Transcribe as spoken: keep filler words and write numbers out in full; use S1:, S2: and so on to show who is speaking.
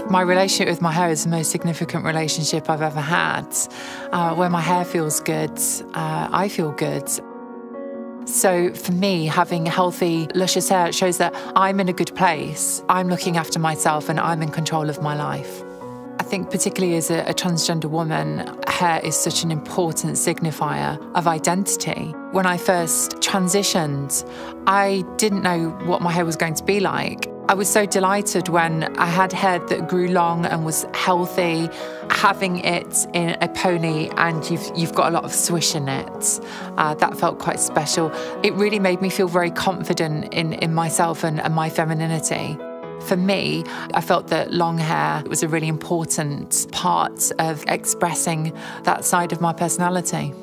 S1: My relationship with my hair is the most significant relationship I've ever had. Uh, when my hair feels good, uh, I feel good. So for me, having healthy, luscious hair, it shows that I'm in a good place. I'm looking after myself and I'm in control of my life. I think particularly as a, a transgender woman, hair is such an important signifier of identity. When I first transitioned, I didn't know what my hair was going to be like. I was so delighted when I had hair that grew long and was healthy. Having it in a pony and you've, you've got a lot of swish in it, uh, that felt quite special. It really made me feel very confident in, in myself and, and my femininity. For me, I felt that long hair was a really important part of expressing that side of my personality.